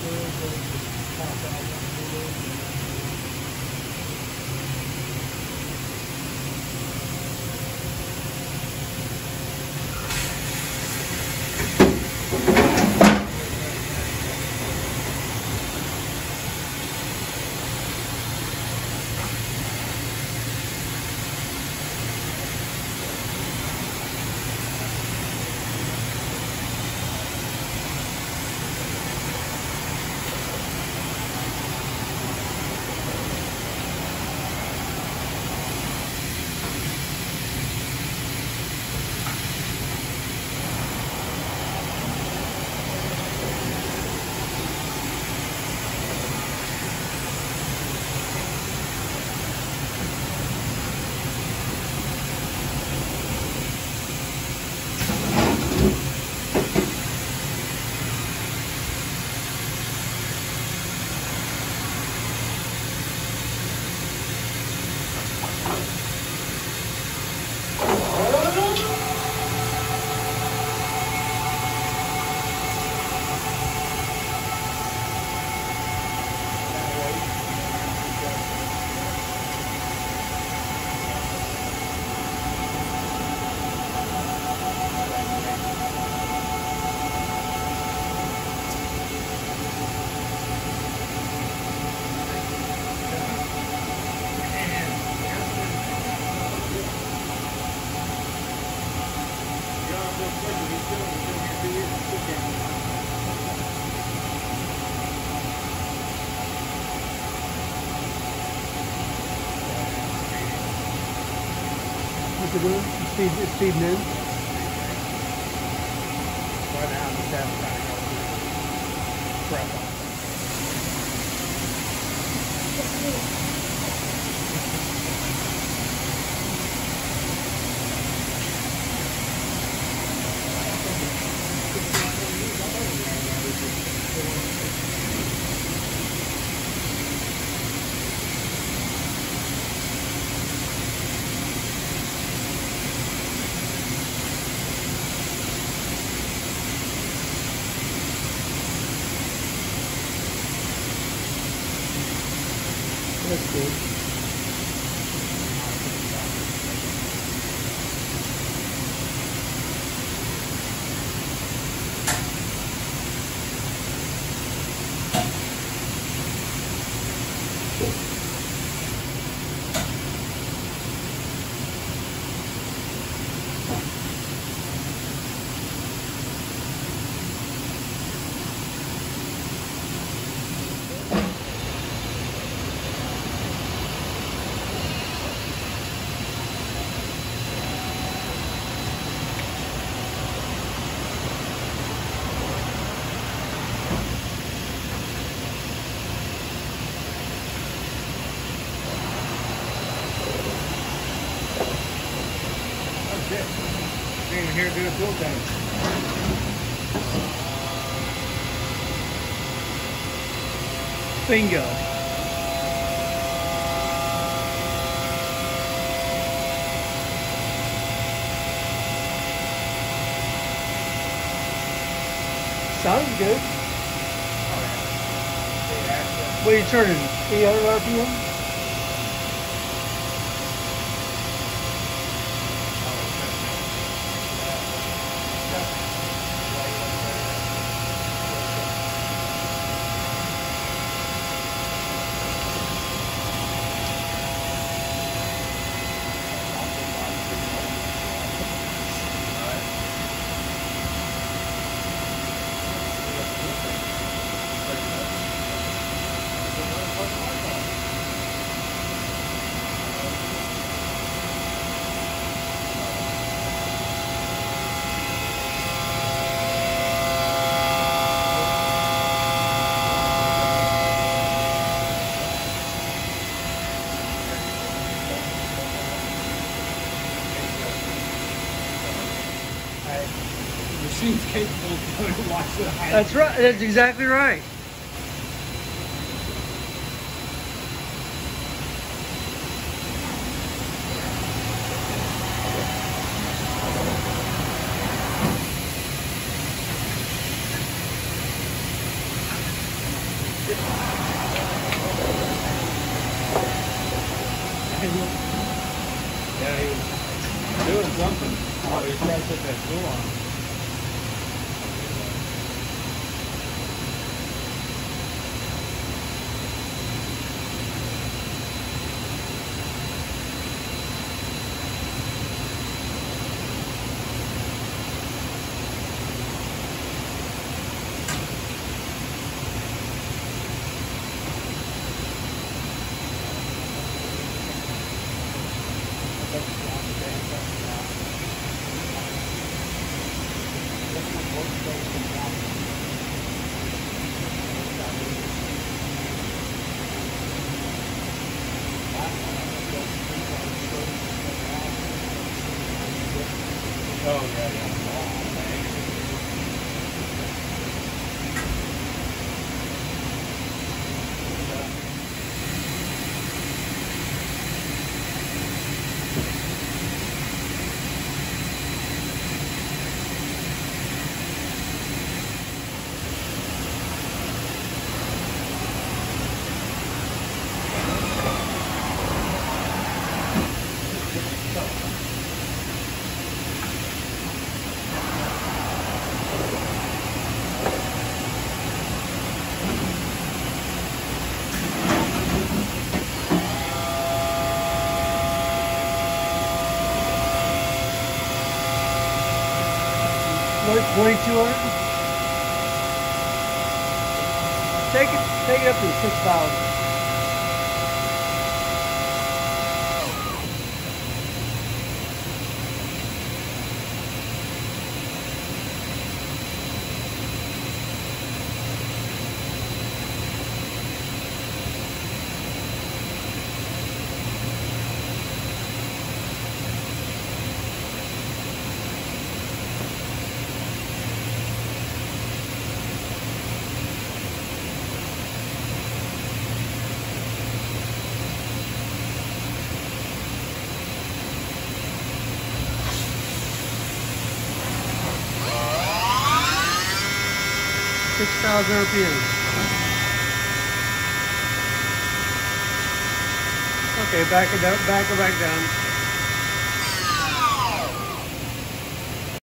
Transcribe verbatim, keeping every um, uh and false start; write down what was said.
What's it doing? It's feeding, it's feeding in. Right now, I'm just having trying to go through prep on. That's good. Didn't even hear it do a fuel tank. Bingo. Sounds good. What are you turning? eight hundred R P M? Machine's capable of going to watch the high. That's right. That's exactly right. Yeah, he was doing something. Oh, he was trying to set that tool on. Oh, yeah, yeah. twenty-two hundred? Take it, take it up to six thousand. six thousand R P M. Okay, back it up, back it back down.